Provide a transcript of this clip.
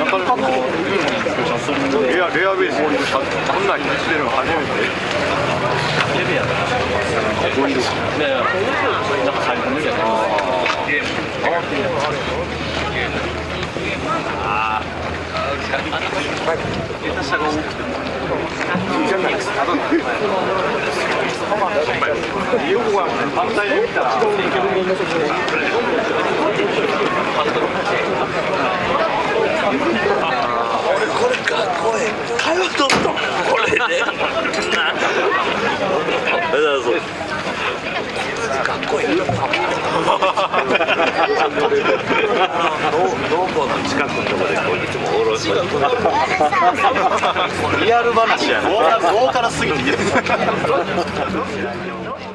レアベースこんなんにしてるの初めて。レベアだな。ここいる。ねえ、なんか入るんじゃない。ゲーム。ああ。下手したが多くても。よくは反対で見たら。 俺これかっこいい。通っとったこれね。かっこいい。農工の近くのところでこいつもおろし。 リアル話やな。ボーカルすぎて。